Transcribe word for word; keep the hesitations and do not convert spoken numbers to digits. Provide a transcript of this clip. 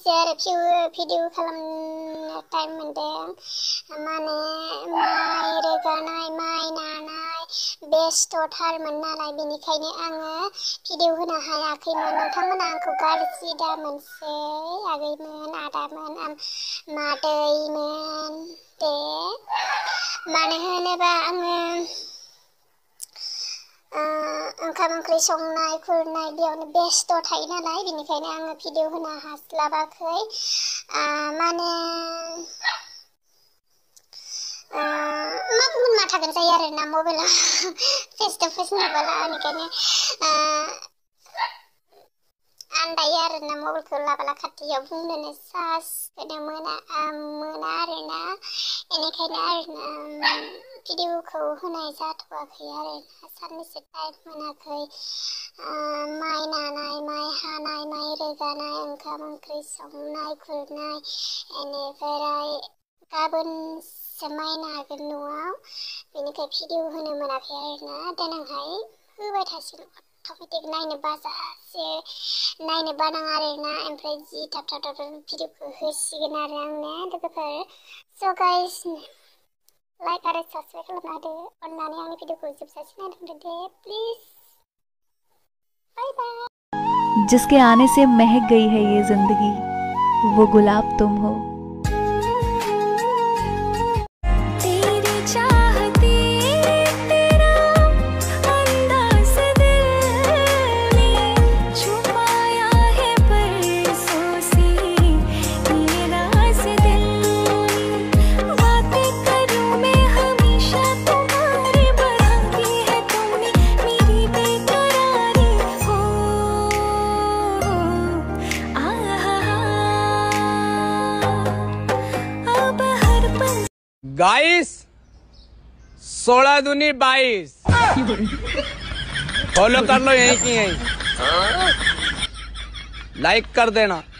आरो भिडिअ खालामनो टाइम मोनदों माने माइ रोगानाय माइ नानाय बेस्थ'थारमोन नालाय बेनिखायनो आङो भिडिअ होनो हायाखैमोन। नोंथांमोना आंखौ गाज्रि दा मोनसै आगैमोन आदामोन मादैमोन दे, मानो होनोबा आङो ओंखाम ओंख्रि संनाय खुरनाय बेयावनो बेस्थ' थायो नालाय बेनिखायनो आङो भिडिअ होनो हास्लाबाखै। माने मा गुबुन मा थागोन जायो आरोना मबाइलाव फेस टु फेस नुबोला बेनिखायनो आन्दायो आरोना मबाइलखौ लाबोला खाथियाव बुंनोनो साहस होनो मोना मोना आरोना बेनिखायनो आरोना भिडिअखौ होनाय जाथ'वाखै आरोना साननैसो टाइम मोनाखै। माइ नानाय माइ हानाय माइ रोगानाय ओंखाम ओंख्रि संनाय खुरनाय बेनिफ्राय गाबोनसो माइ नागोन न'आव बेनिखाय भिडिअ होनो मोनाखै आरोना देनांहाय होबाय थासिगोन अट'मेटिक नायनो बाजासे नायनो बानाङा आरोना ओमफ्राय जि थाब थाब थाब भिडिअखौ होसिगोन आरो आंनो लोगोफोर। स' गाइस लाइक आरो साबस्क्राइब खालामना होदो अननानै आंनि भिडिअखौ जोबजासिम नायलांदो दे प्लिज। बाय बाय। जिसके आने से महक गई है ये जिंदगी वो गुलाब तुम हो। गाइस सोलह दूनी बाईस फॉलो कर लो यहीं की यहीं, लाइक कर देना।